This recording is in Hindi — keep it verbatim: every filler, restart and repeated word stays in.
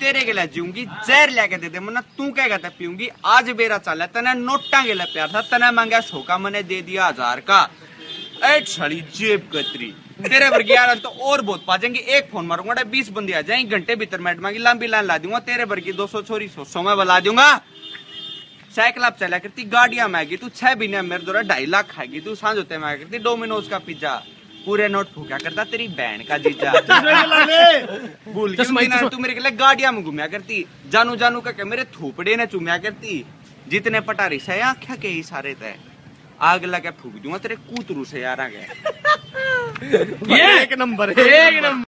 तेरे के लिए जीऊंगी, जहर लेके दे दे मना तू क्या कहता पीऊंगी। आज बेरा चल है तने नोटा के लिए प्यार था, तने मांगा सौ का मैंने दे दिया हजार का। ए छड़ी जेब कतरी तेरे वर्गी यार तो और बहुत पा जाएंगे। एक फोन मारूंगा बीस बंदे आ जाएंगे, घंटे भीतर मैट मांगी लंबी लाइन ला दूंगा। तेरे वर्गी दो सौ छोरी सौ सौ में बला दूंगा। साइकिल आप चला करती, गाड़ियां महंगी, तू छह महीने मेरे द्वारा ढाई लाख खाएगी। तू सांझ होते मैं करती डोमिनोज का पिज्जा, पूरे नोट फूका करता तेरी बहन का जीजा। भूल गई तू मेरे के लिए गाड़ियां में घूमया करती, जानू जानू का मेरे थूपड़े ने चूमया करती। जितने पटारी से आख्या के ही सारे तय आग लगे फूक दूंगा तेरे कूतरू से यार आ गए। एक नंबर एक नंबर।